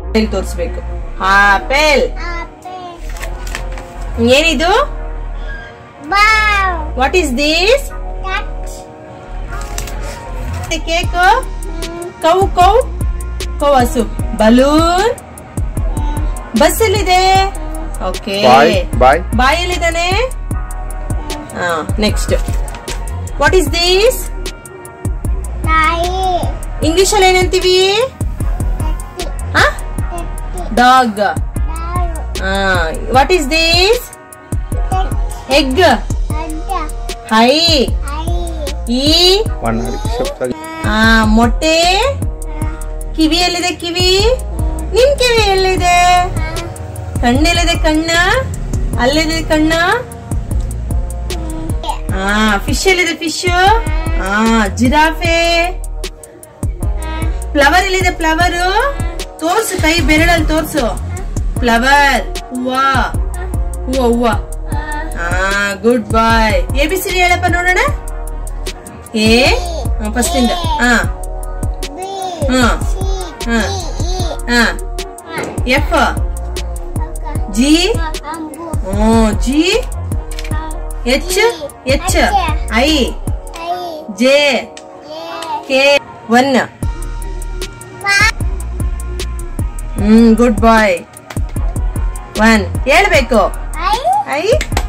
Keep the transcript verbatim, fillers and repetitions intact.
ಇಲ್ಲಿ ತೋರಿಸಬೇಕು. ಆಪಲ್. ಏನಿದು? What is this? Cake. Cow cow cow ಹಸು. ಬಲೂನ್. ಬಸ್ ಎಲ್ಲಿದೆ? ಓಕೆ. ಬಾಯ್ ಎಲ್ಲಿದ್ದಾನೆ? ಹಾ, next. What is this? English ಅಲ್ಲಿ ಏನಂತೀವಿ? Dog. What is this? Egg. ಹೈ. ಈ. ಮೊಟ್ಟೆ. ಕಿವಿ ಎಲ್ಲಿದೆ? ಕಿವಿ. ನಿನ್ ಕಿವಿ ಎಲ್ಲಿದೆ? ಕಣ್ಣೆಲ್ಲಿದೆ? ಕಣ್ಣ. ಅಲ್ಲಿದೆ ಕಣ್ಣ. ಹಾ, ಫಿಶ್ ಎಲ್ಲಿದೆ? ಫಿಶ್. ಹಾ, ಜಿರಾಫೆ. ಫ್ಲವರ್ ಎಲ್ಲಿದೆ? ಫ್ಲವರ್. ತೋರ್ಸು, ಕೈ ಬೆರಳಲ್ಲಿ ತೋರ್ಸು. ಫ್ಲವರ್. ಹೂವ. ಹೂವ ಹೂವ. ಹಾ, good boy. A B C D ಹೇಳಪ್ಪ ನೋಡೋಣ. ಎ ಫಸ್ಟ್ ಇಂದ. ಹಾ ಹಾ ಹಾ ಹಾ. F. G. Hmm, G. H. H. I. J. K. One. Hmm, good boy. One ಹೇಳ್ಬೇಕು. ಐ.